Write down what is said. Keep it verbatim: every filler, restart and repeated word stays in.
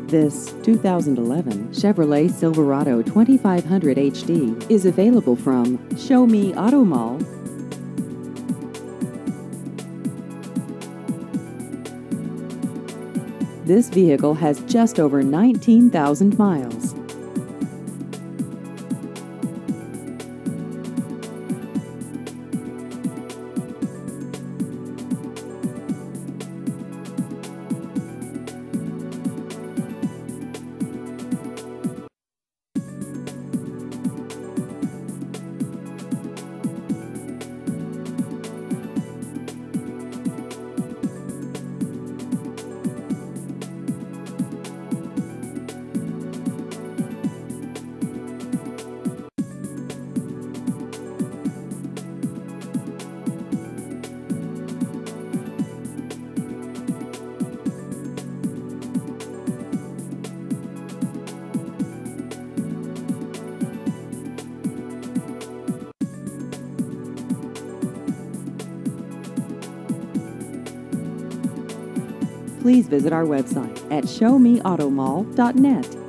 This two thousand eleven Chevrolet Silverado twenty-five hundred H D is available from Show Me Auto Mall. This vehicle has just over nineteen thousand miles. Please visit our website at show me auto mall dot net.